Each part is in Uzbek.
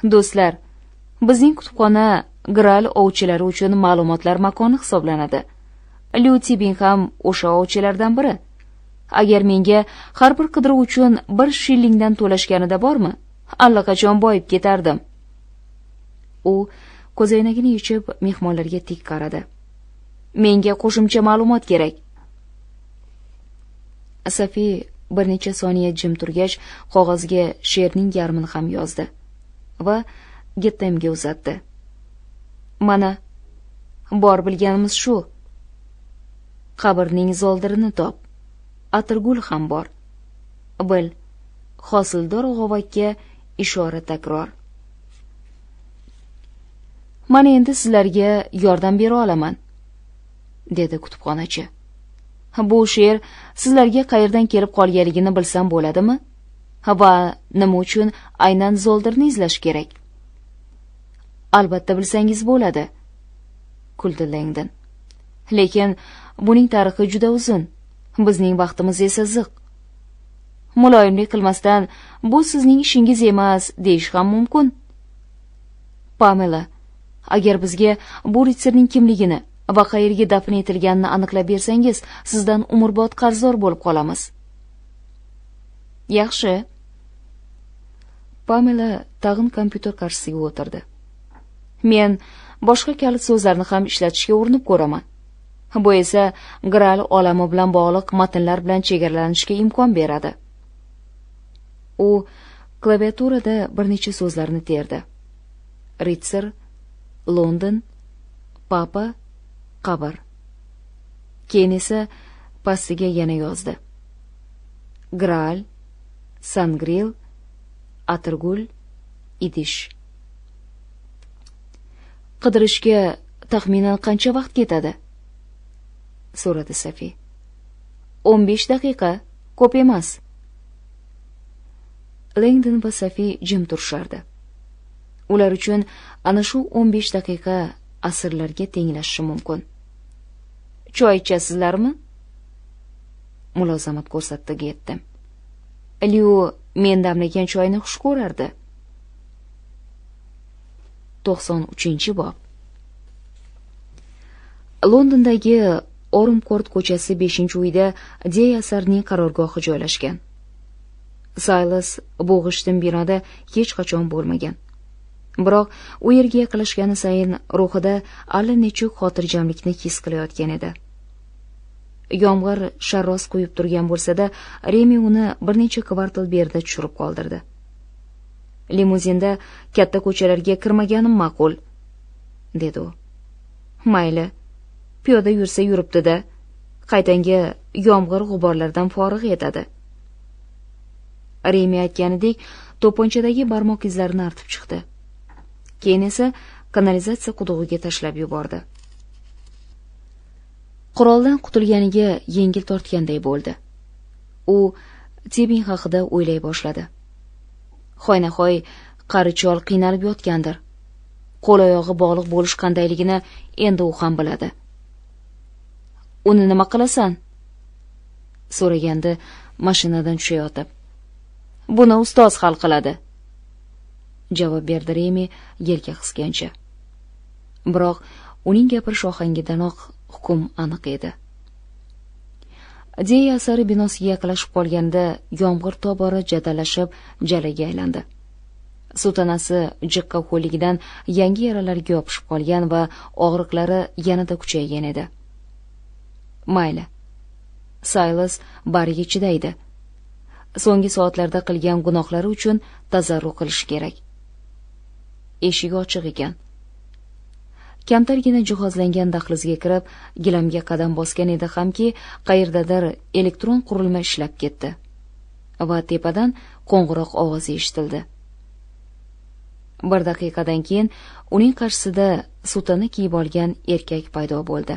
Do'stlar, bizning kutubxona Graal ovchilari uchun ma'lumotlar makoni hisoblanadi. Liu Tibing ham o'sha ovchilardan biri. Agar menga har bir qidiruv uchun 1 shillingdan to'lashganida bormi, allaqachon boyib ketardim. U ko'zoynagini yechib mehmonlarga tik qaradi. Menga qo'shimcha ma'lumot kerak. Safi bir necha soniya jim turgach, qog'ozga she'rning yarmini ham yozdi va Gettemga uzatdi. Mana, bor bilganimiz shu. Qabrning zoldirini top. Atirgul ham bor. Bil, hosildor g'ovakka ishora takror. Mana endi sizlarga yordam bera olaman, dedi kutubxonachi. Bu she'r sizlarga qayerdan kelib qolganligini bilsam bo'ladimi? Va nima uchun aynan zoldirni izlash kerak? Albatta bilsangiz bo'ladi, kuldi Langdon. Lekin buning tarixi juda uzun, bizning vaqtimiz esa ziq. Muloyimlik qilmasdan bu sizning ishingiz emas deyish ham mumkin. Pamela, agar bizga bu ritsarning kimligini va qayerga dafn etilganini aniqlab bersangiz, sizdan umrbod qarzdor bo'lib qolamiz. Yaxshi. Pamela tag'in kompyuter qarshisiga o'tirdi. Men boshqa kalit so'zlarni ham ishlatishga urinib ko'raman. Bu esa Graal olami bilan bog'liq matnlar bilan chegaralanishga imkon beradi. U klaviaturada bir necha so'zlarni terdi. Ritsar, London, Papa, qabr. Keyin esa pastiga yana yozdi. Graal, Sangril, Atirgul, Idish. Qidirishga taxminan qancha vaqt ketadi? So'radi Safi. 15 daqiqa, ko'p emas. Langdon va Safi jim turishardi. Ular uchun ana shu 15 daqiqa asrlarga tenglashishi mumkin. Choy ichasizlarmi? Mulozamat ko'rsatdi Gettem. Liu men damlagan choyni xush ko'rardi. 93-bob. Londondagi Ormcourt ko'chasi 5-uyda Dey asarning qarorgohi joylashgan. Silas bu g'ishtin binoda hech qachon bo'lmagan. Biroq u yerga yaqinlashgani sayin ruhida allanechuk xotirjamlikni his qilayotgan edi. Yomg'ir sharros quyib turgan bo'lsa-da, Remi uni bir necha kvartal berida tushirib qoldirdi. Limuzinda katta ko'chalarga kirmaganim ma'qul, dedi u. Mayli, piyoda yursa yuribdi-da, qaytanga yomg'ir g'uborlardan forig' etadi. Remi aytganidek to'pponchadagi barmoq izlarini artib chiqdi. Keyin esa kanalizatsiya qudug'iga tashlab yubordi. Quroldan qutulganiga yengil tortganday bo'ldi. U Tibing haqida o'ylay boshladi. Hoynahoy qari chol qiynalib yotgandir. Qo'l oyog'i bog'liq bo'lish qandayligini endi u ham biladi. Uni nima qilasan? So'ragandi mashinadan tushayotib. Buni ustoz hal qiladi, javob berdi Remi yelka qisgancha. Biroq uning gapirish ohangidanoq hukm aniq edi. Dey asari binosiga yaqinlashib qolganda yomg'ir tobora jadallashib jalaga aylandi. Sutanasi jiqqa ho'ligidan yangi yaralarga yopishib qolgan va og'riqlari yanada kuchaygan edi. Mayli. Silas bariga chidaydi. So'nggi soatlarda qilgan gunohlari uchun tazarru qilish kerak. Eshik ochiq ekan. Kamtargina jihozlangan dahlizga kirib, gilamga qadam bosgan edi hamki, qayerdadir elektron qurilma ishlab ketdi va tepadan qo'ng'iroq ovozi eshitildi. Bir daqiqadan keyin uning qarshisida sutani kiyib olgan erkak paydo bo'ldi.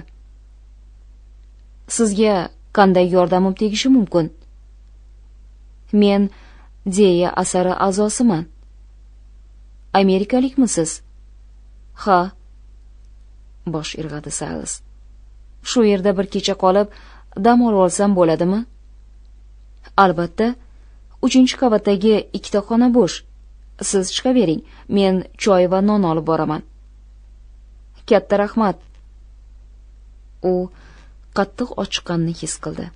Sizga qanday yordamim tegishi mumkin? Men Deya asari a'zosiman. Amerikalikmisiz? Ha. Bosh irg'adi Silas. Shu yerda bir kecha qolib dam olsam bo'ladimi? Albatta, 3-qavatdagi 2 xona bo'sh. Siz chiqavering, men choy va non olib boraman. Katta rahmat. U qattiq ochiqqanini his qildi.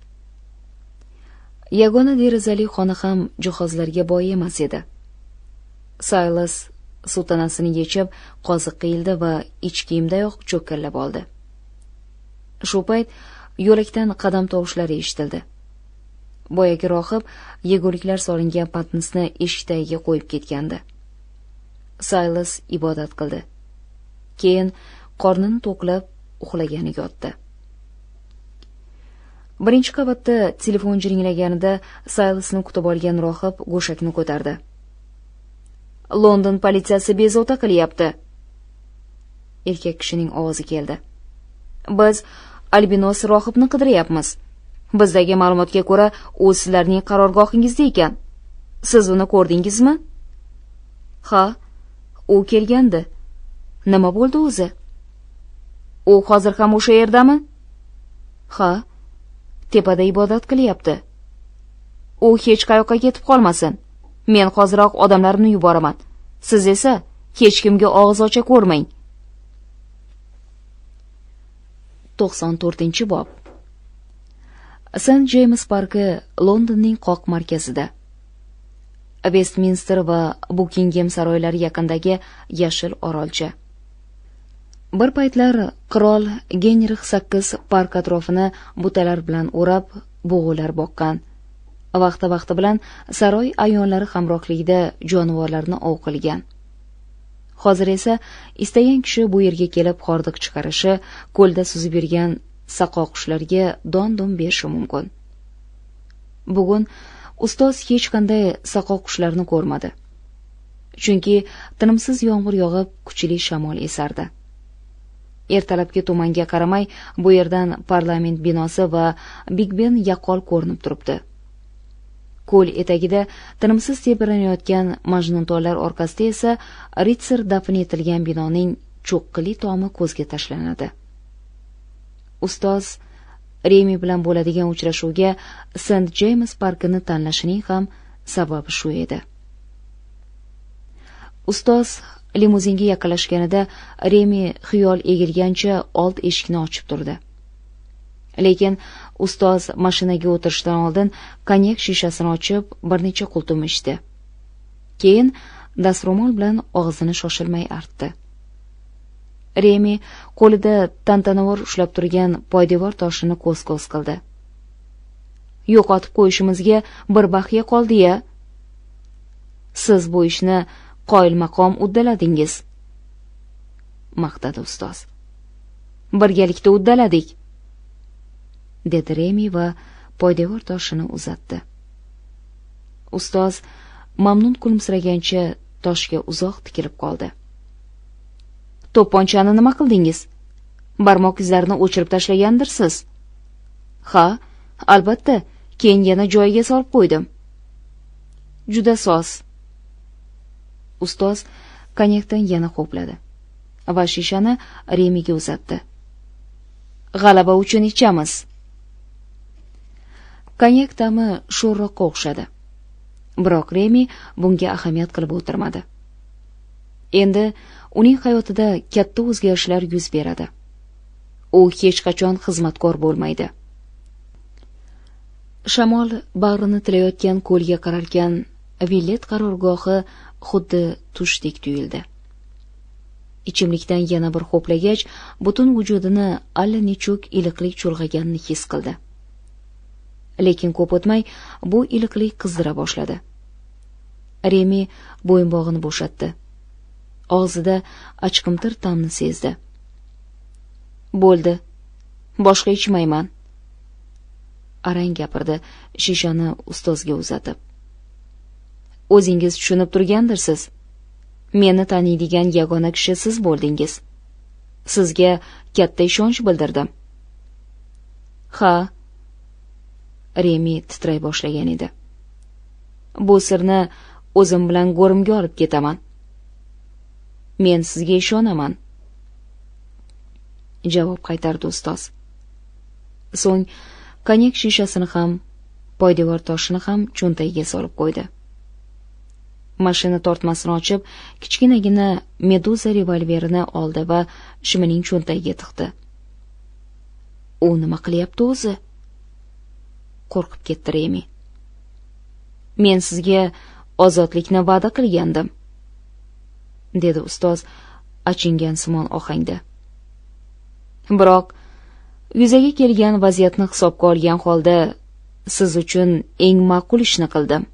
Yagona derazali xona ham jihozlarga boy emas edi. Silas sutanasini yechib, qoziq qiyildi va ich kiyimdayoq cho'kkallab oldi. Shu payt yo'lakdan qadam tovushlari eshitildi. Boyagi rohib yeguliklar solingan patnisni eshik tagiga qo'yib ketgandi. Silas ibodat qildi. Keyin qornini to'qlab uxlagani yotdi. Birinchi qavatda telefon jiringlaganida Silasni kutib olgan rohib go'shakni ko'tardi. London politsiyasi bezovta qilyapti. Erkak kishining ovozi keldi. Biz albinos rohibni qidiryapmiz. Bizdagi ma'lumotga ko'ra, u sizlarning qarorgohingizda ekan. Siz uni ko'rdingizmi? Ha, u kelgandi. Nima bo'ldi o'zi? U hozir ham o'sha yerdami? Ha, tepada ibodat qilyapti. U hech qayoqqa ketib qolmasin. Men hoziroq odamlarni yuboraman. Siz esa hech kimga og'iz ocha ko'rmang. 94-bob. St. James parki Londonning qoq markazida. Westminster va Buckingham saroylari yaqinidagi yashil orolcha. Bir paytlar qirol Genrix 8 park atrofini butalar bilan o'rab, bug'ular boqqan. Vaqti bilan saroy ayonlari hamrohligida jonivorlarni ov qilgan. Hozir esa istagan kishi bu yerga kelib hordiq chiqarishi, ko'lda suzib yurgan saqo qushlarga don-dun berishi mumkin. Bugun ustoz hech qanday saqo qushlarni ko'rmadi. Chunki tinimsiz yomg'ir yog'ib, kuchli shamol esardi. Ertalabki tumanga qaramay, bu yerdan parlament binosi va Big Ben yaqqol ko'rinib turibdi. Ko'l etagida tinimsiz tebranayotgan majnuntollar orqasida esa Ritser dafn etilgan binoning cho'qqili tomi ko'zga tashlanadi. Ustoz Remi bilan bo'ladigan uchrashuvga St. James parkini tanlashining ham sababi shu edi. Ustoz limuzinga yaqinlashganida Remi xiyol egilgancha old eshikni ochib turdi. Lekin ustoz mashinaga o'tirishdan oldin konyak shishasini ochib, bir necha qultum ichdi. Keyin dastro'mol bilan og'zini shoshilmay artdi. Remi qo'lida tantanavor ushlab turgan poydevor toshini ko'z-ko'z qildi. Yo'qotib qo'yishimizga bir baxya qoldi-ya. Siz bu ishni qoyilmaqom uddaladingiz, maqtadi ustoz. Birgalikda uddaladik, dedi Remi va poydevor toshini uzatdi. Ustoz mamnun kulimsiragancha toshga uzoq tikilib qoldi. To'pponchani nima qildingiz? Barmoq izlarini o'chirib tashlagandirsiz? Ha, albatta, keyin yana joyiga solib qo'ydim. Juda soz. Ustoz konyakdan yana xo'pladi va shishani Remiga uzatdi. G'alaba uchun ichamiz. Konyak ta'mi sho'rroqqa o'xshadi. Biroq Remi bunga ahamiyat qilib o'tirmadi. Endi uning hayotida katta o'zgarishlar yuz beradi. U hech qachon xizmatkor bo'lmaydi. Shamol bag'rini tilayotgan ko'lga qararkan, Villet qarorgohi xuddi tushdek tuyuldi. Ichimlikdan yana bir xo'plagach, butun vujudini allanechuk iliqlik chulg'aganini his qildi. Lekin ko'p o'tmay bu iliqlik qizdira boshladi. Remi bo'yinbog'ini bo'shatdi. Og'zida achqimtir ta'mni sezdi. Bo'ldi. Boshqa ichmayman. Arang gapirdi, shishani ustozga uzatib. O'zingiz tushunib turgandirsiz. Meni taniydigan yagona kishi siz bo'ldingiz. Sizga katta ishonch bildirdim. Ha. Remi titray boshlagan edi. Bu sirni o'zim bilan go'rimga olib ketaman. Men sizga ishonaman, javob qaytardi ustoz. So'ng konyak shishasini ham, poydevor toshini ham cho'ntagiga solib qo'ydi. Mashina tortmasini ochib, kichkinagina Meduza revolverini oldi va shimining cho'ntagiga tiqdi. U nima qilyapti o'zi? Qo'rqib ketdi Remi. Men sizga ozodlikni va'da qilgandim, dedi ustoz achingan simon ohangda. Biroq yuzaga kelgan vaziyatni hisobga olgan holda siz uchun eng ma'qul ishni qildim.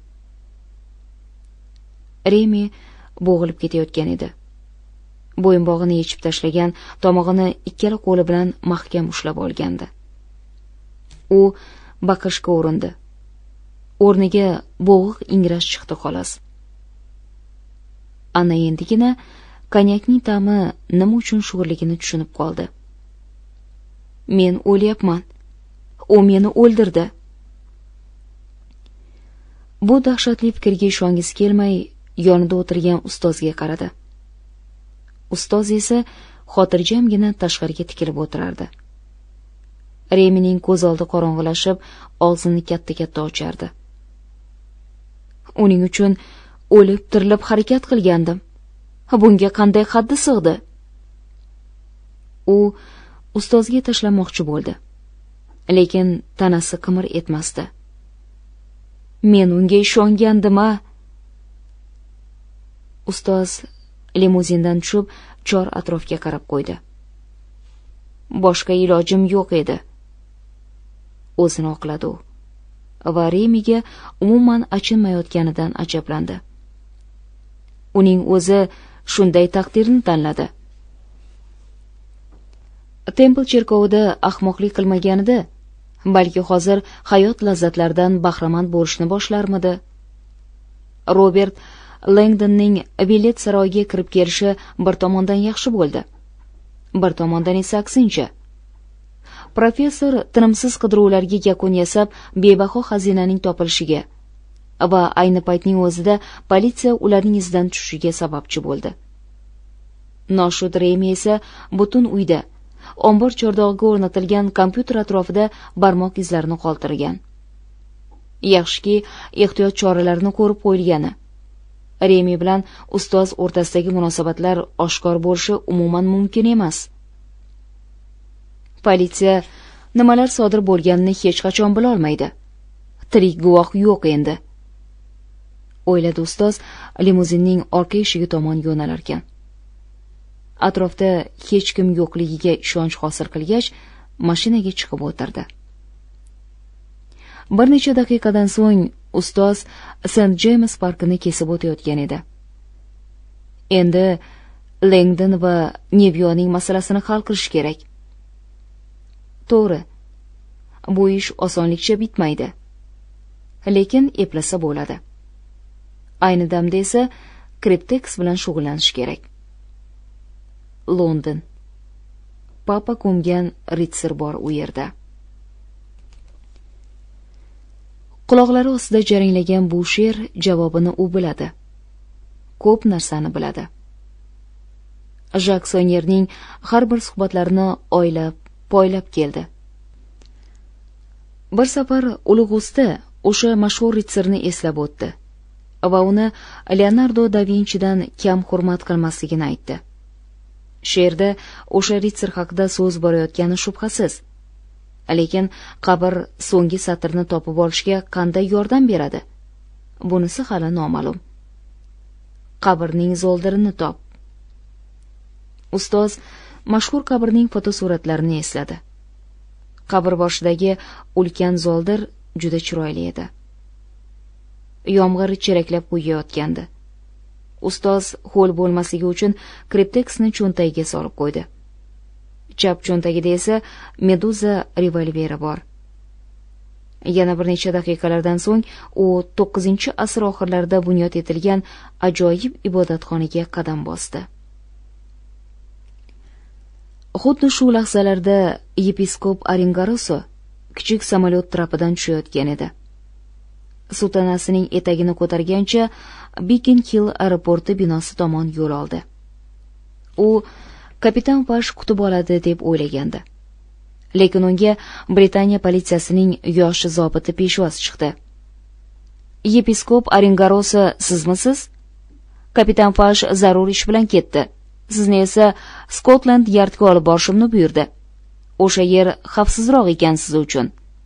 Remi bo'g'ilib ketayotgan edi. Bo'yinbog'ini yechib tashlagan, tomog'ini ikkala qo'li bilan mahkam ushlab olgandi. U baqirishga urindi. O'rniga bo'g'iq ingrash chiqdi xolos. Ana endigina konyakning ta'mi nima uchun sho'rligini tushunib qoldi. Men o'lyapman. U meni o'ldirdi. Bu dahshatli fikrga ishongisi kelmay, yonida o'tirgan ustozga qaradi. Ustoz esa xotirjamgina tashqariga tikilib o'tirardi. Remining ko'z oldi qorong'ilashib, og'zini katta-katta ochardi. Uning uchun o'lib tirilib harakat qilgandim. Bunga qanday haddi sig'di? U ustozga tashlamoqchi bo'ldi, lekin tanasi qimir etmasdi. Men unga ishongandim-a? Ustoz limuzindan tushib, chor atrofga qarab qo'ydi. Boshqa ilojim yo'q edi. O'zini oqladi u. Va Remiga umuman achinmayotganidan ajablandi. Uning o'zi shunday taqdirni tanladi. Templ cherkovida ahmoqlik qilmaganida, balki hozir hayot lazzatlaridan bahramand bo'lishni boshlarmidi? Robert Langdonning Villet saroyiga kirib kelishi bir tomondan yaxshi bo'ldi. Bir tomondan esa aksincha. Professor tinimsiz qidiruvlarga yakun yasab, bebaho xazinaning topilishiga va ayni paytning o'zida politsiya ularning izidan tushishiga sababchi bo'ldi. Noshud Remi esa butun uyda ombor chordog'iga o'rnatilgan kompyuter atrofida barmoq izlarini qoldirgan. Yaxshiki, ehtiyot choralarini ko'rib qo'yilgani. Remi bilan ustoz o'rtasidagi munosabatlar oshkor bo'lishi umuman mumkin emas. Politsiya nimalar sodir bo'lganini hech qachon bila olmaydi. Tirik guvoh yo'q endi, o'yladi ustoz limuzinning orqa eshigi tomon yo'nalar ekan. Atrofda hech kim yo'qligiga ishonch hosil qilgach, mashinaga chiqib o'tirdi. Bir necha daqiqadan so'ng ustoz St. James parkini kesib o'tayotgan edi. Endi Langdon va Nevyoning masalasini hal qilish kerak. To'g'ri, bu ish osonlikcha bitmaydi, lekin eplasa bo'ladi. Ayni damda esa Kriptex bilan shug'ullanish kerak. London. Papa ko'mgan ritsar bor u yerda. Quloqlari ostida jaranglagan bu she'r javobini u biladi. Ko'p narsani biladi. Jak Sonyerning har bir suhbatlarini oylab, poylab keldi. Bir safar ulug' usta o'sha mashhur ritsarni eslab o'tdi va uni Leonardo da Vincidan kam hurmat qilmasligini aytdi. She'rda o'sha ritsar haqida so'z borayotgani shubhasiz. Lekin qabr so'nggi satrni topib olishga qanday yordam beradi? Bunisi hali noma'lum. Qabrning zoldirini top. Ustoz mashhur qabrning fotosuratlarini esladi. Qabr boshidagi ulkan zoldir juda chiroyli edi. Yomg'ir cheraklab quyayotgandi. Ustoz ho'l bo'lmasligi uchun Kriptexni cho'ntagiga solib qo'ydi. Chap cho'ntagida esa Meduza revolveri bor. Yana bir necha daqiqalardan so'ng u 9-asr oxirlarida bunyod etilgan ajoyib ibodatxonaga qadam bosdi. Xuddi shu lahzalarda yepiskop Aringaroso kichik samolyot trapidan tushayotgan edi. Sutanasining etagini ko'targancha Beacon Hill aeroporti binosi tomon yo'l oldi. U kapitan Pash kutib oladi deb o'ylagandi. Lekin unga Britaniya politsiyasining yosh zobiti peshvoz chiqdi. "Yepiskop Aringaroso sizmisiz?" Kapitan Fash zarur ish bilan ketdi. Sizni esa Skotland Yardga olib borishimni buyurdi. O'sha yer xavfsizroq ekan siz uchun.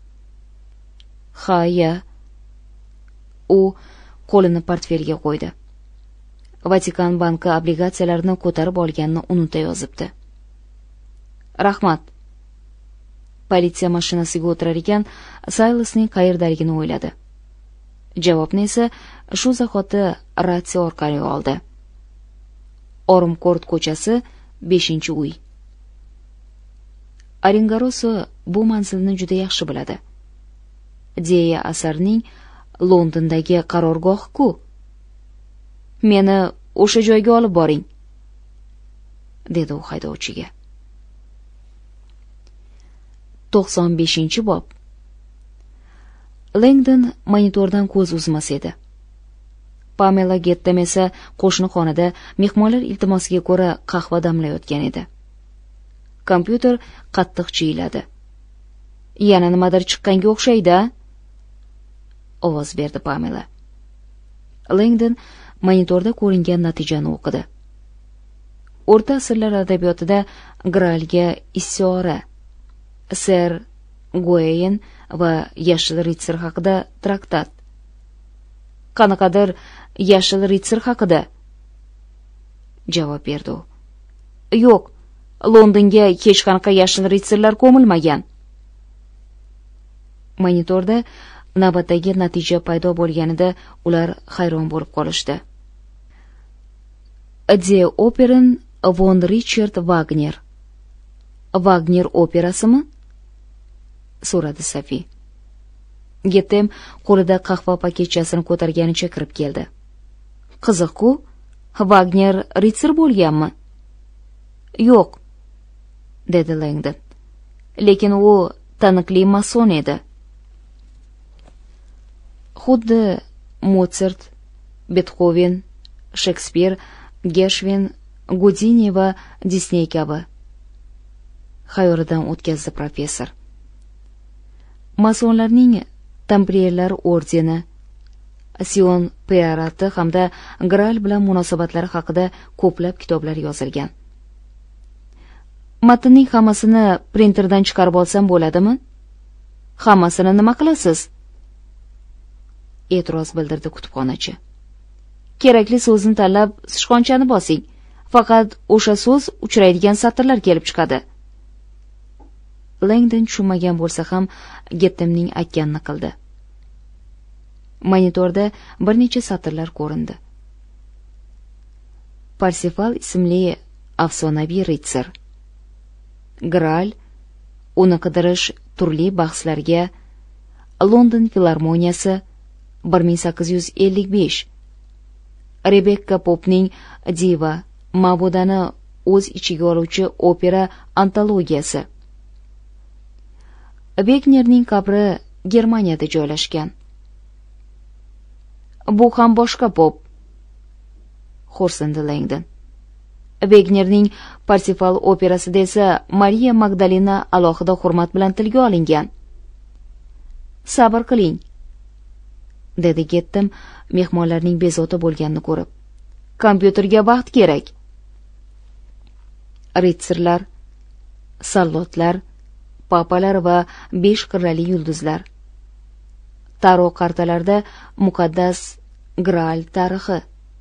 Ha-ya. U qo'lini portfelga qo'ydi. Vatikan banki obligatsiyalarini ko'tarib olganini unuta yozibdi. Rahmat. Politsiya mashinasiga o'tirar ekan, Saylasning qayerdaligini o'yladi. Javobni esa shu zahoti ratsiya orqali oldi. Ormkort ko'chasi, 5-uy. Aringaroso bu manzilni juda yaxshi biladi. Deya asarning Londondagi qarorgohi-ku. Meni o'sha joyga olib boring, dedi u haydovchiga. 95-bob. Langdon monitordan ko'z uzmas edi. Pamela Gettam esa qo'shni xonada mehmonlar iltimosiga ko'ra qahva damlayotgan edi. Kompyuter qattiq chiyiladi. Yana nimadir chiqqanga o'xshaydi-a? Ovoz berdi Pamela. Langdon monitorda ko'ringan natijani o'qidi. O'rta asrlar adabiyotida Graalga isyora, Ser Goyen va Yashil ritsar haqida traktat. Qanaqadir Yashil ritsar haqida? Javob berdi u. Yo'q, Londonga hech qanaqa yashil ritsarlar ko'milmagan. Monitorda navbatdagi natija paydo bo'lganida ular hayron bo'lib qolishdi. De Operen von Richard Wagner. Wagner operasimi? So'radi Sofi. Gettem qo'lida qahva paketchasini ko'targanicha kirib keldi. Qiziq-ku, Wagner ritsar bo'lganmi? Yo'q, dedi Langdon. Lekin u taniqli mason edi. Xuddi Mozart, Beethoven, Shekspir, Gershwin, Gudini va Disney kabi. Xayolidan o'tkazdi professor. Masonlarning Tampliyerlar ordeni, Sion Pearati hamda Graal bilan munosabatlari haqida ko'plab kitoblar yozilgan. Matnning hammasini printerdan chiqarib olsam bo'ladimi? Hammasini nima qilasiz? E'tiroz bildirdi kutubxonachi. Kerakli so'zni tanlab sichqonchani bosing. Faqat o'sha so'z uchraydigan satrlar kelib chiqadi. Langdon tushunmagan bo'lsa ham Gettamning aytganini qildi. Monitorda bir necha satrlar ko'rindi. Parsifal ismli afsonaviy ritsar. Graal, uni qidirish turli bahslarga, London filarmoniyasi 1855. Rebekka Popning Diva, ma'budani o'z ichiga oluvchi opera antologiyasi. Wagnerning qabri Germaniyada joylashgan. Bu ham boshqa pop, xo'rsindi Langdon. Wagnerning Parsifal operasida esa Mariya Magdalena alohida hurmat bilan tilga olingan. Sabr qiling, dedi Gettam mehmonlarning bezovta bo'lganini ko'rib. Kompyuterga vaqt kerak. Ritsarlar, sallotlar, papalar va 5 qirrali yulduzlar. Taro kartalarda muqaddas Graal tarixi.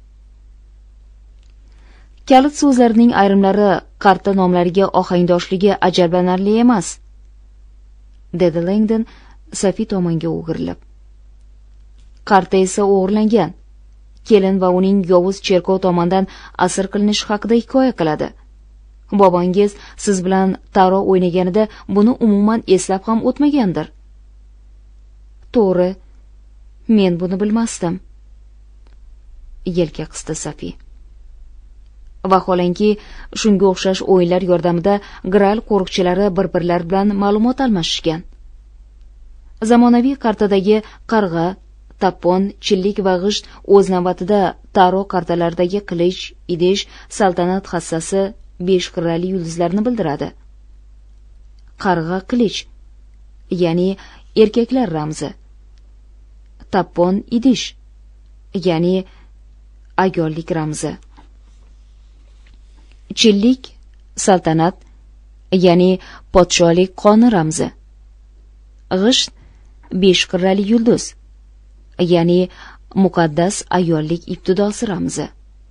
Kalit so'zlarning ayrimlari qarta nomlariga ohangdoshligi ajablanarli emas, dedi Langdon Sofi tomonga o'girilib. Qarta esa o'g'irlangan. Kelin va uning yovuz cherkov tomonidan asir qilinishi haqida hikoya qiladi. Bobongiz siz bilan taro o'ynaganida buni umuman eslab ham o'tmagandir. To'g'ri, men buni bilmasdim. Yelka qisdi Sofi. Vaholanki, shunga o'xshash o'yinlar yordamida Graal qo'riqchilari bir-birlari bilan ma'lumot almashishgan. Zamonaviy kartadagi qarg'a, tappon, chillik va g'isht o'z navbatida taro kartalaridagi qilich, idish, saltanat hassasi, 5 qirrali yulduzlarni bildiradi. Qarg'a qilich, ya'ni erkaklar ramzi. Tappon idish, ya'ni ayollik ramzi. Chillik saltanat, ya'ni podsholik qoni ramzi. G'isht besh qirrali yulduz, ya'ni muqaddas ayollik ibtidosi ramzi.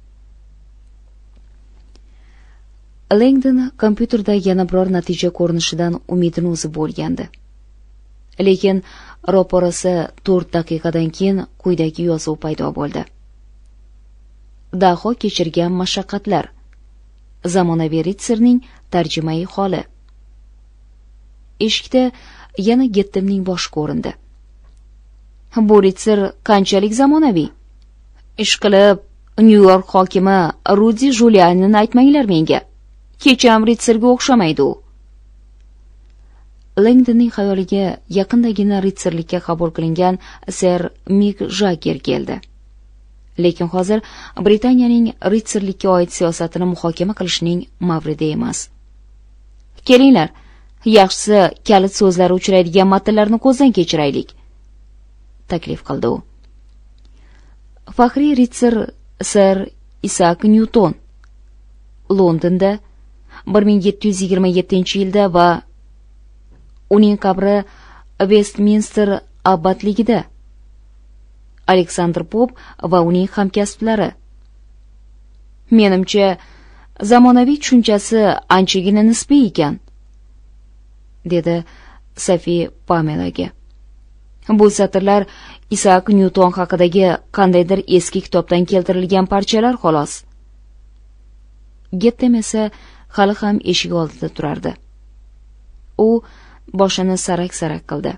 Langdon kompyuterda yana biror natija ko'rinishidan umidini uzib bo'lgandi. Lekin ro'parasi 4 daqiqadan keyin quyidagi yozuv paydo bo'ldi. Daho kechirgan mashaqqatlar. Zamonaviy ritsarning tarjimai holi. Eshikda yana Gettimning boshi ko'rindi. Bu ritsar qanchalik zamonaviy? Ishqilib, Nyu-York hokimi Rudi Julianini aytmanglar menga. Kecham ritsarga o'xshamaydi u. Langdonning xayoliga yaqindagina ritsarlikka qabul qilingan ser Mik Jagger keldi. Lekin hozir Britaniyaning ritsarlikka oid siyosatini muhokama qilishning mavridi emas. Kelinglar, yaxshisi kalit so'zlari uchraydigan matnlarni ko'zdan kechiraylik, taklif qildi u. Faxriy ritsar ser Isak Nyuton Londonda 1727-yilda va uning qabri Westminster abbatligida. Aleksandr Pop va uning hamkasblari. Menimcha, zamonaviy tushunchasi anchagina nisbiy ekan, dedi Sofi Pamelaga. Bu satrlar Isak Nyuton haqidagi qandaydir eski kitobdan keltirilgan parchalar xolos. Gettem esa hali ham eshik oldida turardi. U boshini sarak-sarak qildi.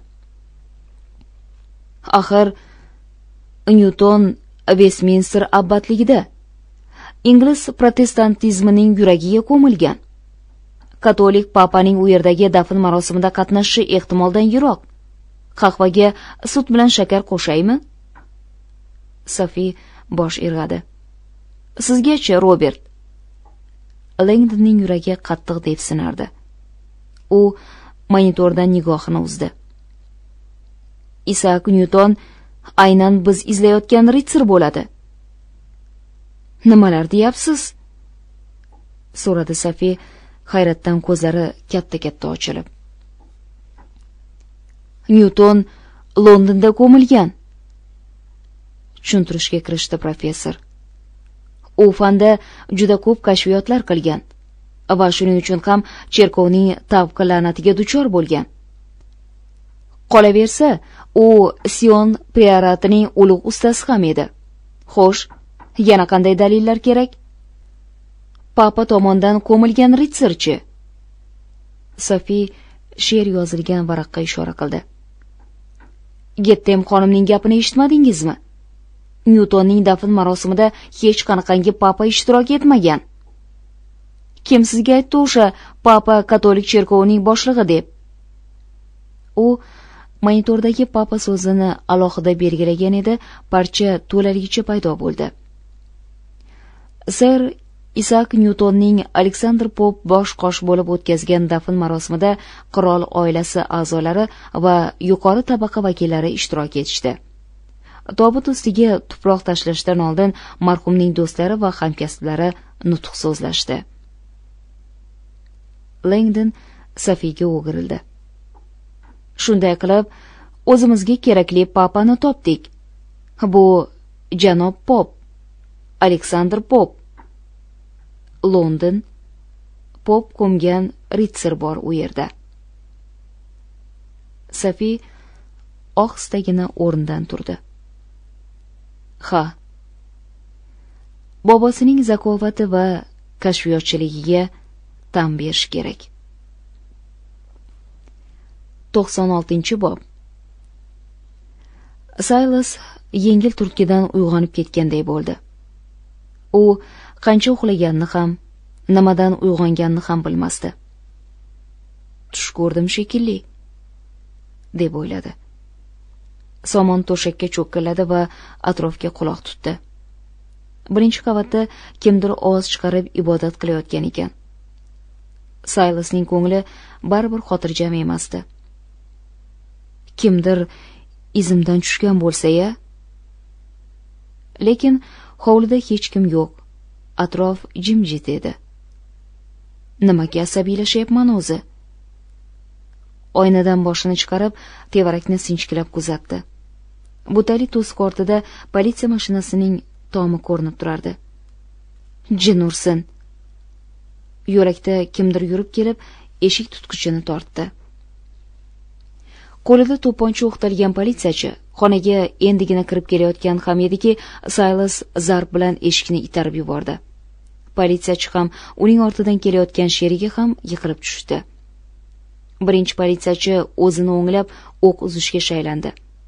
Axir Nyuton Westminster abbatligida ingliz protestantizmining yuragiga ko'milgan. Katolik papaning u yerdagi dafn marosimida qatnashishi ehtimoldan yiroq. Qahvaga sut bilan shakar qo'shaymi? Sofi bosh irg'adi. Sizga-chi, Robert? Langdonning yuragi qattiq depsinardi. U monitordan nigohini uzdi. Isak Nyuton aynan biz izlayotgan ritsar bo'ladi. Nimalar deyapsiz? So'radi Sofi hayratdan ko'zlari katta-katta ochilib. Nyuton Londonda ko'milgan, tushuntirishga kirishdi professor. U fanda juda ko'p kashfiyotlar qilgan va shuning uchun ham cherkovning tavqi la'natiga duchor bo'lgan. Qolaversa, u Sion prioratining ulug' ustasi ham edi. Xo'sh, yana qanday dalillar kerak? Papa tomonidan ko'milgan ritsarchi. Sofi she'r yozilgan varaqqa ishora qildi. Gettem xonimning gapini eshitmadingizmi? Nyutonning dafn marosimida hech qanaqangi papa ishtirok etmagan. Kim sizga aytdi o'sha papa katolik cherkovining boshlig'i deb? U monitordagi papa so'zini alohida belgilagan edi, parcha to'laligicha paydo bo'ldi. Ser Isak Nyutonning Aleksandr Pop bosh-qosh bo'lib o'tkazgan dafn marosimida qirol oilasi a'zolari va yuqori tabaqa vakillari ishtirok etishdi. Tobut ustiga tuproq tashlashdan oldin marhumning do'stlari va hamkasblari nutq so'zlashdi. Langdon Sofiga o'girildi. Shunday qilib, o'zimizga kerakli papani topdik. Bu janob Pop, Aleksandr Pop. London, Pop ko'mgan ritsar bor u yerda. Sofi ohistagina o'rnidan turdi. Ha, bobosining zakovati va kashfiyotchiligiga tan berish kerak. 96-bob. Silas yengil turtkidan uyg'onib ketganday bo'ldi. U qancha uxlaganini ham, nimadan uyg'onganini ham bilmasdi. Tush ko'rdim shekilli, deb o'yladi. Somon to'shakka cho'kkiladi va atrofga quloq tutdi. Birinchi qavatda kimdir ovoz chiqarib ibodat qilayotgan ekan. Silasning ko'ngli baribir xotirjam emasdi. Kimdir izimdan tushgan bo'lsa-ya? Lekin Hovlida hech kim yo'q. Atrof jimjit edi. Nimaga asabiylashyapman o'zi? Oynadan boshini chiqarib, tevarakni sinchkilab kuzatdi. Butali to'siq ortida politsiya mashinasining tomi ko'rinib turardi. Jin ursin. Yo'lakda kimdir yurib kelib, eshik tutqichini tortdi. Qo'lida to'pponcha o'qtalgan politsiyachi xonaga endigina kirib kelayotgan ham ediki, Saylas zarb bilan eshikni itarib yubordi. Politsiyachi ham uning ortidan kelayotgan sherigi ham yiqilib tushdi. Birinchi politsiyachi o'zini o'nglab o'q uzishga shaylandi.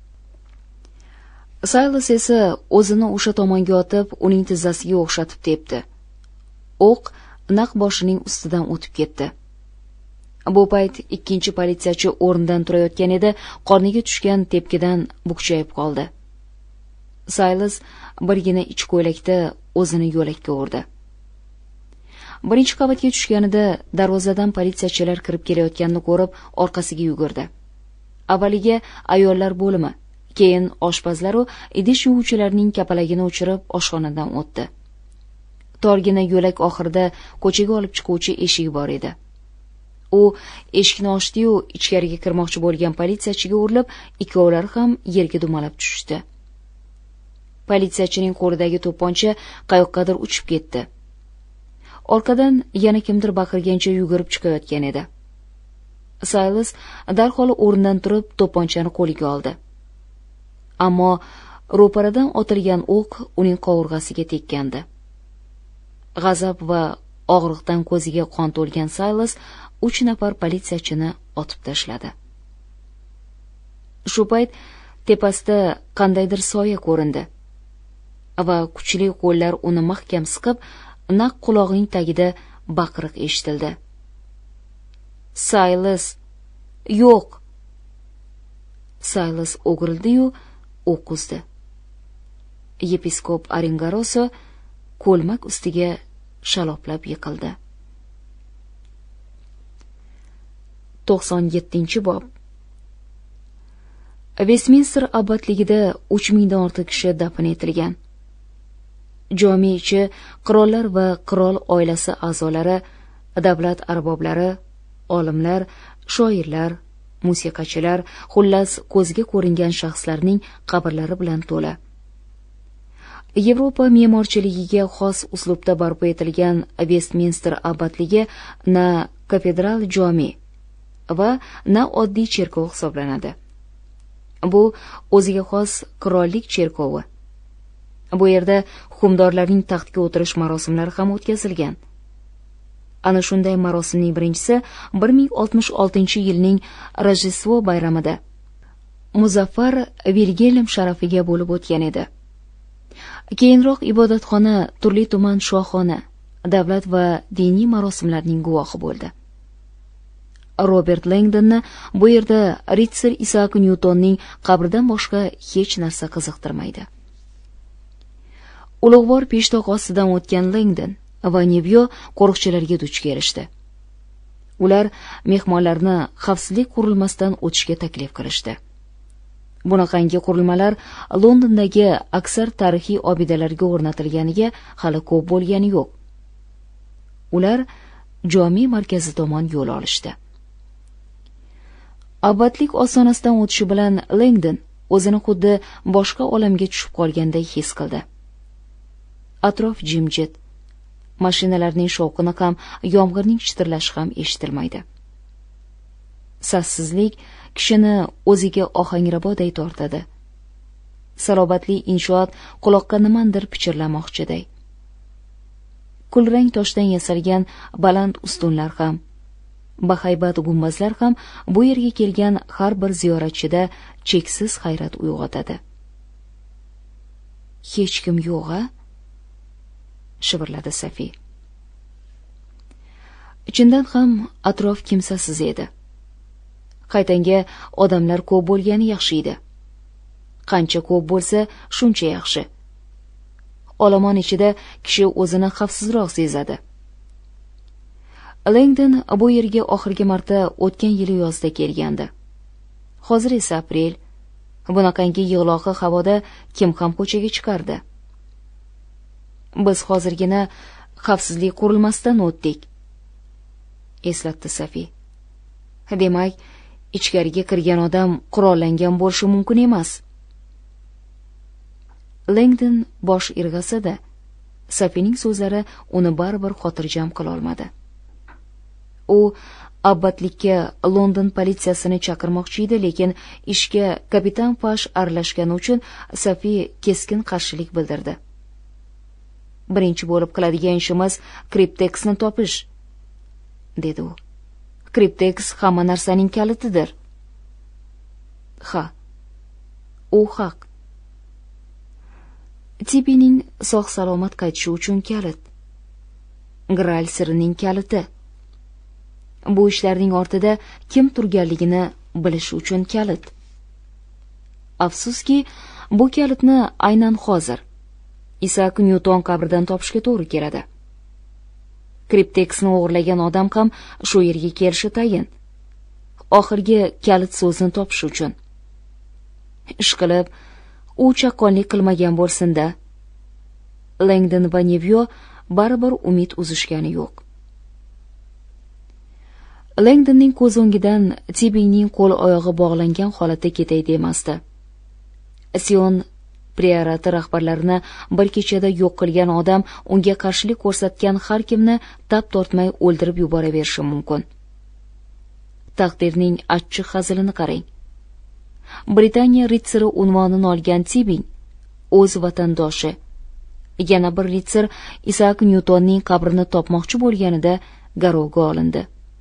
Saylas esa o'zini o'sha tomonga otib, uning tizzasiga o'xshatib tepdi. O'q naq boshining ustidan o'tib ketdi. Bu payt ikkinchi politsiyachi o'rnidan turayotgan edi, qorniga tushgan tepkidan bukchayib qoldi. Saylas birgina ich ko'ylakda o'zini yo'lakka urdi. Birinchi qavatga tushganida darvozadan politsiyachilar kirib kelayotganini ko'rib, orqasiga yugurdi. Avvaliga ayollar bo'limi, keyin oshpazlar va idish yuvuvchilarning kapalagini o'chirib oshxonadan o'tdi. Torgina yo'lak oxirida ko'chaga olib chiquvchi eshik bor edi. U eshikni ochdi-yu, ichkariga kirmoqchi bo'lgan politsiyachiga urilib, ikkovlari ham yerga dumalab tushdi. Politsiyachining qo'lidagi to'pponcha qayoqqadir uchib ketdi. Orqadan yana kimdir baqirgancha yugurib chiqayotgan edi. Saylas darhol o'rnidan turib to'pponchani qo'liga oldi. Ammo ro'paradan otilgan o'q uning qovurg'asiga tekkandi. G'azab va og'riqdan ko'ziga qon to'lgan Saylas 3 nafar politsiyachini otib tashladi. Shu payt tepasida qandaydir soya ko'rindi va kuchli qo'llar uni mahkam siqib, naq qulog'ining tagida baqiriq eshitildi. Saylas, yo'q. Saylas o'girildi-yu, o'q uzdi. Yepiskop Aringaroso ko'lmak ustiga shaloplab yiqildi. 97-bob. Westminster abbatligida 3000 dan ortiq kishi dafn etilgan. Jome ichi qirollar va qirol oilasi a'zolari, davlat arboblari, olimlar, shoirlar, musiqachilar, xullas ko'zga ko'ringan shaxslarning qabrlari bilan to'la. Yevropa me'morchiligiga xos uslubda barpo etilgan Westminster abbatligi na kafedral jome va na oddiy cherkov hisoblanadi. Bu o'ziga xos qirollik cherkovi. Bu yerda hukmdorlarning taxtga o'tirish marosimlari ham o'tkazilgan. Ana shunday marosimning birinchisi 1066-yilning Rojdestvo bayramida Muzaffar Vilgelm sharafiga bo'lib o'tgan edi. Keyinroq ibodatxona turli tuman shohona, davlat va diniy marosimlarning guvohi bo'ldi. Robert Langdonni bu yerda Ritser Isaac Nyutonning qabridan boshqa hech narsa qiziqtirmaydi. Ulug'bor peshtoq ostidan o'tgan Langdon va Nevyo qo'riqchilarga duch kelishdi. Ular mehmonlarni xavfsizlik qurilmasidan o'tishga taklif qilishdi. Bunaqangi qurilmalar Londondagi aksar tarixiy obidalarga o'rnatilganiga hali ko'p bo'lgani yo'q. Ular jome markazi tomon yo'l olishdi. Abbatlik ostonasidan o'tishi bilan Langdon o'zini xuddi boshqa olamga tushib qolganday his qildi. Atrof jimjit. Mashinalarning shovqini ham, yomg'irning chitirlashi ham eshitilmaydi. Sassizlik kishini o'ziga ohangraboday tortadi. Salobatli inshoot quloqqa nimandir pichirlamoqchiday. Kulrang toshdan yasalgan baland ustunlar ham, bahaybat gumbazlar ham bu yerga kelgan har bir ziyoratchida cheksiz hayrat uyg'otadi. Hech kim yo'q-a? Shivirladi Safi. Chindan ham atrof kimsasiz edi. Qaytanga odamlar ko'p bo'lgani yaxshi edi. Qancha ko'p bo'lsa, shuncha yaxshi. Olomon ichida kishi o'zini xavfsizroq sezadi. Langdon bu yerga oxirgi marta o'tgan yili yozda kelgandi. Hozir esa aprel. Bunaqangi yig'loqi havoda kim ham ko'chaga chiqardi? Biz hozirgina xavfsizlik qurilmasidan o'tdik, eslatdi Safi. Demak, ichkariga kirgan odam qurollangan bo'lishi mumkin emas. Langdon bosh irg'asa-da, Safining so'zlari uni baribir xotirjam qila olmadi. U abbatlikka London politsiyasini chaqirmoqchi edi, lekin ishga kapitan Pash aralashgani uchun Safi keskin qarshilik bildirdi. Birinchi bo'lib qiladigan ishimiz Kripteksni topish, dedi u. Kripteks hamma narsaning kalitidir. Ha, u haq. Tipining sog' salomat qaytishi uchun kalit. Graal sirining kaliti. Bu ishlarning ortida kim turganligini bilish uchun kalit. Afsuski, bu kalitni aynan hozir Isak Nyuton qabridan topishga to'g'ri keladi. Kripteksni o'g'irlagan odam ham shu yerga kelishi tayin. Oxirgi kalit so'zni topish uchun. Ishqilib, u chaqqonlik qilmagan bo'lsin-da. Langdon va Nevyo baribir umid uzishgani yo'q. Langdonning ko'z o'ngidan Tibingning qo'l oyog'i bog'langan holatda ketay demasdi. Sion priorati rahbarlarini bir kechada yo'q qilgan odam unga qarshilik ko'rsatgan har kimni tap tortmay o'ldirib yuboraverishi mumkin. Taqdirning achchiq hazilini qarang. Britaniya ritsari unvonini olgan Tibing o'z vatandoshi, yana bir ritsar Isak Nyutonning qabrini topmoqchi bo'lganida garovga olindi.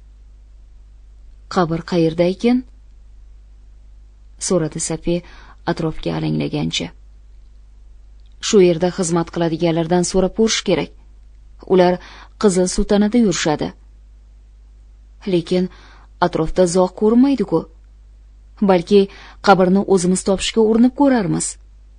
Qabr qayerda ekan? so'radi Safi atrofga alanglagancha. Shu yerda xizmat qiladiganlardan so'rab ko'rish kerak. Ular qizil sutanada yurishadi. Lekin atrofda zoq ko'rinmaydi-ku. Balki qabrni o'zimiz topishga urinib ko'rarmiz.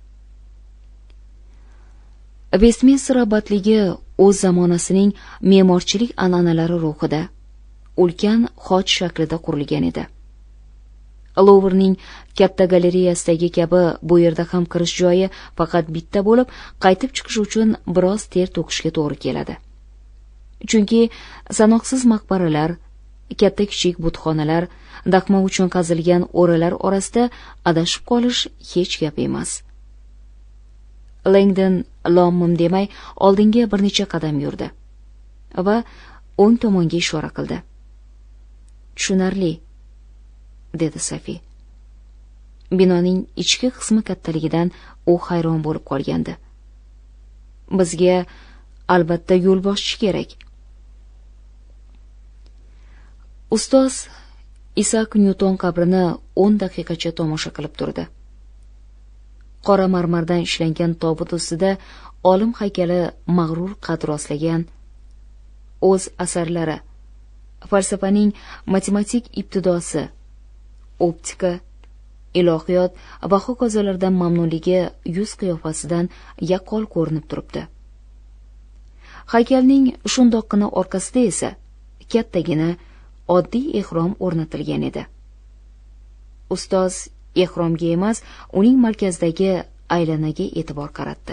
Westminster abbatligi o'z zamonasining me'morchilik an'analari ruhida ulkan xoch shaklida qurilgan edi. Louvrening katta galereyasidagi kabi bu yerda ham kirish joyi faqat bitta bo'lib, qaytib chiqish uchun biroz ter to'kishga to'g'ri keladi. Chunki sanoqsiz maqbaralar, katta-kichik butxonalar, dahmo uchun qazilgan o'ralar orasida adashib qolish hech gap emas. Langdon lom-mim demay oldinga bir necha qadam yurdi va o'ng tomonga ishora qildi. Tushunarli, dedi Safi. Binoning ichki qismi kattaligidan u hayron bo'lib qolgandi. Bizga albatta yo'lboshchi kerak. Ustoz Isak Nyuton qabrini 10 daqiqacha tomosha qilib turdi. Qora marmardan ishlangan tobut ustida olim haykali mag'rur qad rostlagan, o'z asarlari, falsafaning matematik ibtidosi, optika, ilohiyot va hokazolardan mamnunligi yuz qiyofasidan yaqqol ko'rinib turibdi. Haykalning shundoqqina orqasida esa kattagina oddiy ehrom o'rnatilgan edi. Ustoz ehromga emas, uning markazidagi aylanaga e'tibor qaratdi.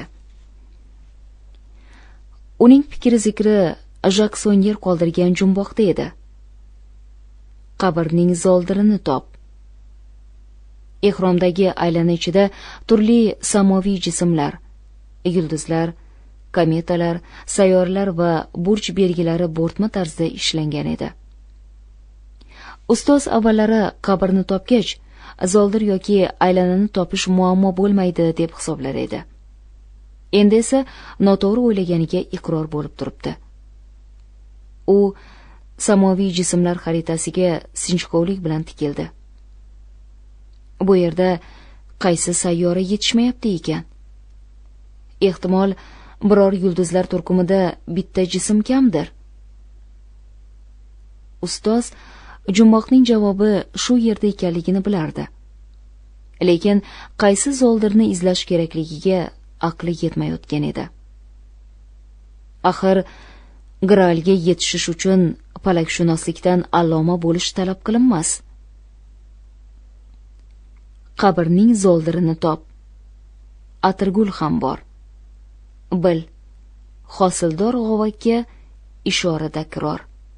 Uning fikri zikri Jaksonyer qoldirgan jumboqda edi. Qabrning zoldirini top. Ehromdagi aylana ichida turli samoviy jismlar, yulduzlar, kometalar, sayyoralar va burj belgilari bo'rtma tarzda ishlangan edi. Ustoz avvallari qabrni topgach, zoldir yoki aylanani topish muammo bo'lmaydi deb hisoblar edi. Endi esa noto'g'ri o'ylaganiga iqror bo'lib turibdi. U samoviy jismlar xaritasiga sinchkovlik bilan tikildi. Bu yerda qaysi sayyora yetishmayapti ekan? Ehtimol biror yulduzlar turkumida bitta jism kamdir. Ustoz jumboqning javobi shu yerda ekanligini bilardi. Lekin qaysi zoldirni izlash kerakligiga aqli yetmayotgan edi. Axir Graalga yetishish uchun falakshunoslikdan alloma bo'lish talab qilinmas. Qabrning zoldirini top. Atirgul ham bor. Bil, hosildor g'ovakka ishora takror.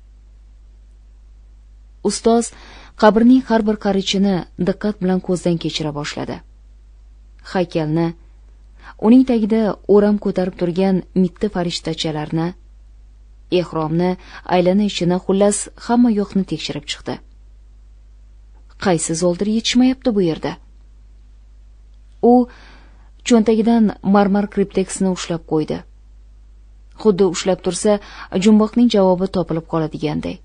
Ustoz qabrning har bir qarichini diqqat bilan ko'zdan kechira boshladi. Haykalni, uning tagida o'ram ko'tarib turgan mitti farishtachalarni, ehromni, aylana ichini, xullas hamma yoqni tekshirib chiqdi. Qaysi zoldir yetishmayapti bu yerda? U cho'ntagidan marmar kripteksni ushlab qo'ydi. Xuddi ushlab tursa, jumboqning javobi topilib qoladiganday.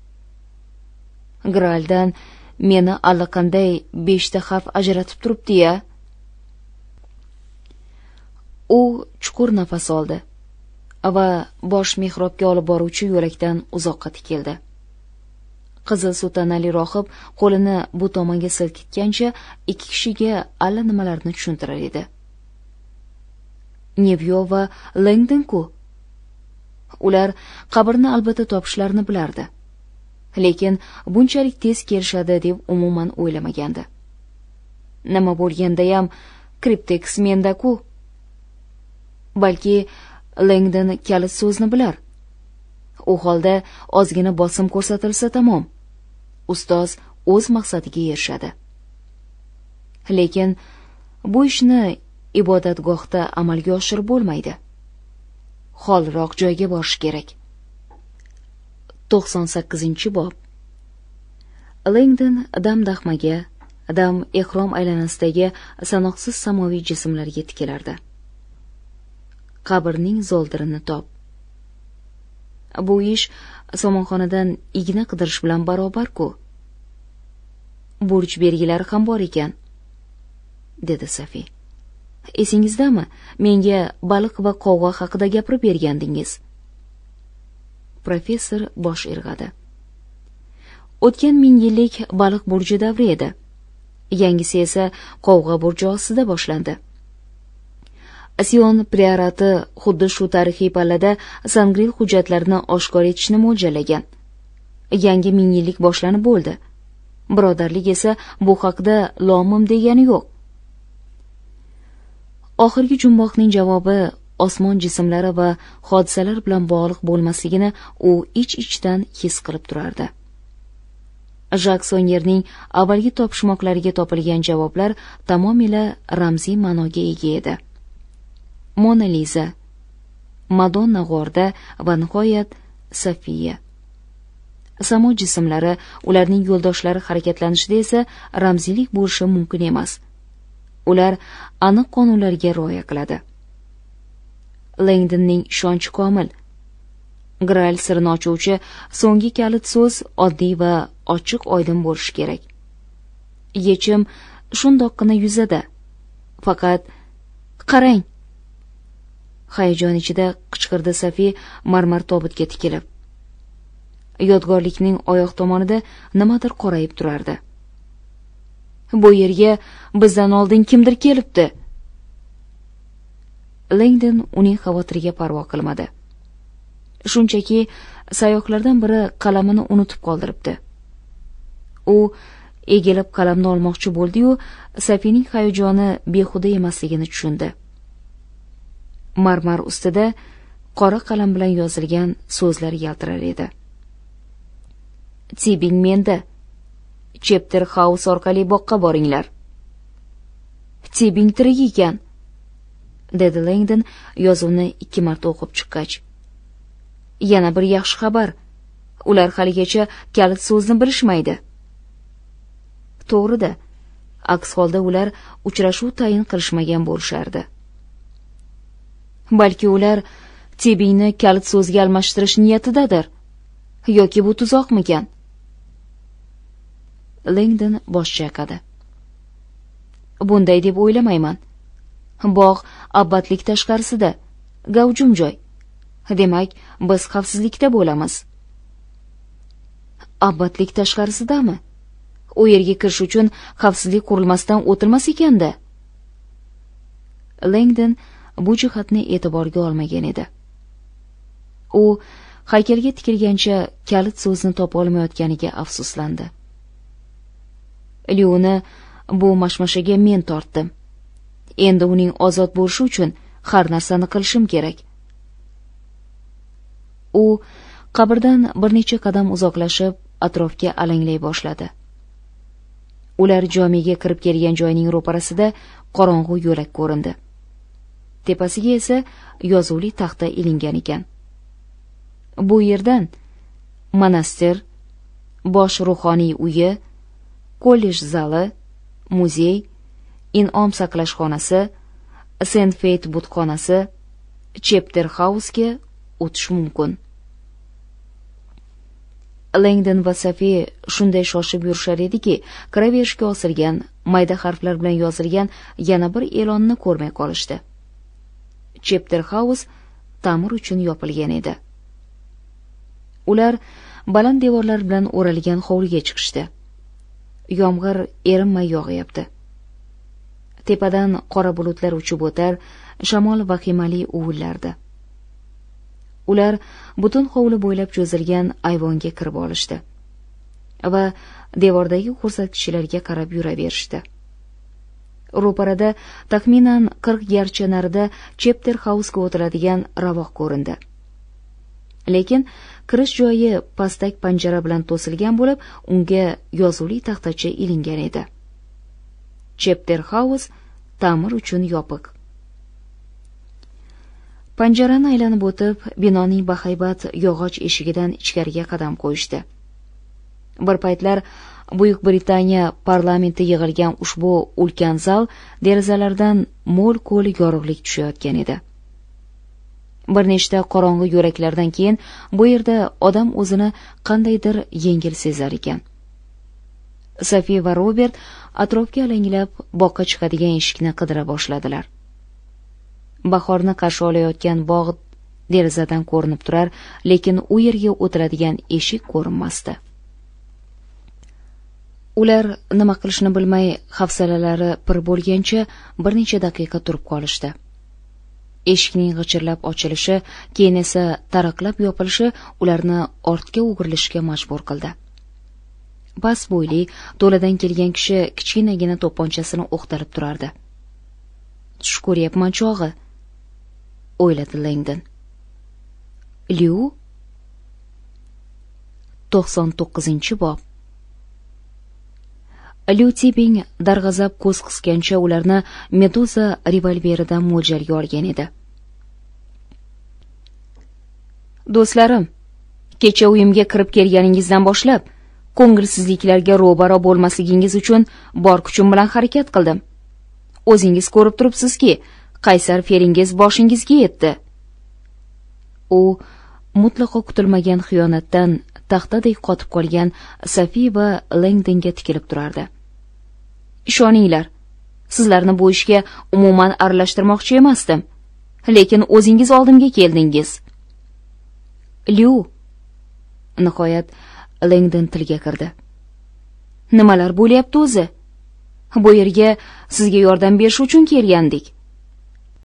Graldan meni allaqanday 5 ta harf ajratib turibdi-ya. U chuqur nafas oldi va bosh mehrobga olib boruvchi yo'lakdan uzoqqa tikildi. Qizil sutanali rohib qo'lini bu tomonga silkitgancha ikki kishiga allanimalarni tushuntirar edi. Nevyo va Langdon-ku. Ular qabrni albatta topishlarini bilardi. Lekin bunchalik tez kelishadi deb umuman o'ylamagandi. Nima bo'lganda ham kripteks menda-ku. Balki Langdon kalit so'zni bilar. U holda ozgina bosim ko'rsatilsa tamom. Ustoz o'z maqsadiga erishadi. Lekin bu ishni ibodatgohda amalga oshirib bo'lmaydi. Xolroq joyga borish kerak. 98-bob. Langdon dam dahmaga, dam ehrom aylanasidagi sanoqsiz samoviy jismlarga tikilardi. Qabrning zoldirini top. Bu ish somonxonadan igna qidirish bilan barobar-ku. Burch belgilari ham bor ekan, dedi Safi. Esingizdami, menga baliq va qovg'a haqida gapirib bergandingiz? Professor bosh irg'adi. O'tgan 1000 yillik baliq burji davri edi. Yangisi esa qovg'a burji ostida boshlandi. Sion priorati xuddi shu tarixiy pallada Sangril hujjatlarini oshkor etishni mo'ljallagan. Yangi 1000 yillik boshlanib bo'ldi. Birodarlik esa bu haqda lomim degani yo'q. Oxirgi jumboqning javobi osmon jismlari va hodisalar bilan bog'liq bo'lmasligini u ich-ichdan his qilib turardi. Jak Sonyerning avvalgi topishmoqlariga topilgan javoblar tamomila ramziy ma'noga ega edi. Mona Lisa, Madonna g'orda va nihoyat Safiya. Samo jismlari, ularning yo'ldoshlari harakatlanishida esa ramziylik bo'lishi mumkin emas. Ular aniq qonunlarga rioya qiladi. Langdonning ishonchi komil. Graal sirini ochuvchi so'nggi kalit so'z oddiy va ochiq oydin bo'lishi kerak. Yechim shundoqqina yuzada. Faqat qarang. Hayajon ichida qichqirdi Safi marmar tobutga tikilib. Yodgorlikning oyoq tomonida nimadir qorayib turardi. Bu yerga bizdan oldin kimdir kelibdi. Langdon uning xavotiriga parvo qilmadi. Shunchaki sayoqlardan biri qalamini unutib qoldiribdi. U egilib qalamni olmoqchi bo'ldi-yu, Safining hayajoni behuda emasligini tushundi. Marmar ustida qora qalam bilan yozilgan so'zlar yaltirar edi. Tibing menda. Chapter House orqali boqqa boringlar. Tibing tirik ekan, dedi Langdon yozuvni 2 marta o'qib chiqqach. Yana bir yaxshi xabar. Ular haligacha kalit so'zni bilishmaydi. To'g'ri-da. Aks holda ular uchrashuv tayin qilishmagan bo'lishardi. Balki ular Tibingni kalit so'zga almashtirish niyatidadir. Yoki bu tuzoqmikan? Langdon bosh chayqadi. Bunday deb o'ylamayman. Bog' abbatlik tashqarisida, gavjum joy. Demak, biz xavfsizlikda bo'lamiz. Abbatlik tashqarisidami? U yerga kirish uchun xavfsizlik qurilmasidan o'tilmas ekanda. Langdon bu jihatni e'tiborga olmagan edi. U haykalga tikilgancha kalit so'zni topa olmayotganiga afsuslandi. Lyuni bu mashmashaga men tortdim. Endi uning ozod bo'lishi uchun har narsani qilishim kerak. U qabrdan bir necha qadam uzoqlashib atrofga alanglay boshladi. Ular jomiga kirib kelgan joyning ro'parasida qorong'u yo'lak ko'rindi. Tepasiga esa yozuvli taxta ilingan ekan. Bu yerdan monastir, bosh ruhoniy uyi, kollej zali, muzey, in'om saqlash xonasi, Saint-Feit butxonasi, Chapter House'ga o'tish mumkin. Langdon va Safi shunday shoshib yurishar ediki, kiraverishga osilgan, mayda harflar bilan yozilgan yana bir e'lonni ko'rmay qolishdi. Chapter House ta'mir uchun yopilgan edi. Ular baland devorlar bilan o'ralgan hovliga chiqishdi. Yomg'ir erinmay yog'yapti. Tepadan qora bulutlar uchib o'tar, shamol vahimali uvillardi. Ular butun hovli bo'ylab cho'zilgan ayvonga kirib olishdi va devordagi ko'rsatkichlarga qarab yuraverishdi. Ro'parada taxminan 40 yarcha narida Chapter House'ga o'tiradigan ravoq ko'rindi. Lekin kirish joyi pastak panjara bilan to'silgan bo'lib, unga yozuvli taxtacha ilingan edi. Chapter House ta'mir uchun yopiq. Panjarani aylanib o'tib, binoning bahaybat yog'och eshigidan ichkariga qadam qo'yishdi. Bir paytlar Buyuk Britaniya parlamenti yig'ilgan ushbu ulkan zal derazalardan mo'l-ko'l yorug'lik tushayotgan edi. Bir nechta qorong'u yo'laklardan keyin bu yerda odam o'zini qandaydir yengil sezar ekan. Safi va Robert atrofga alanglab boqqa chiqadigan eshikni qidira boshladilar. Bahorni qarshi olayotgan bog' derazadan ko'rinib turar, lekin u yerga o'tiradigan eshik ko'rinmasdi. Ular nima qilishni bilmay, hafsalalari pir bo'lgancha bir necha daqiqa turib qolishdi. Eshikning g'ichirlab ochilishi, keyin esa taraqlab yopilishi ularni ortga o'girilishga majbur qildi. Past bo'yli, to'ladan kelgan kishi kichkinagina to'pponchasini o'qtalib turardi. "Tush ko'ryapman chog'i", o'yladi Langdon. Liu 99-bob. Liu Tibing darg'azab ko'z qisgancha ularni Meduza revolveridan mo'ljalga olgan edi. "Do'stlarim, kecha uyimga kirib kelganingizdan boshlab ko'ngilsizliklarga ro'baro bo'lmasligingiz uchun bor kuchim bilan harakat qildim. O'zingiz ko'rib turibsizki, qaysar feringiz boshingizga yetdi." U mutlaqo kutilmagan xiyonatdan taxtadek qotib qolgan Safi va Langdonga tikilib turardi. "Ishoninglar, sizlarni bu ishga umuman aralashtirmoqchi emasdim, lekin o'zingiz oldimga keldingiz." Liu nihoyat Langdon tilga kirdi. "Nimalar bo'lyapti o'zi? Bu yerga sizga yordam berish uchun kelgandik.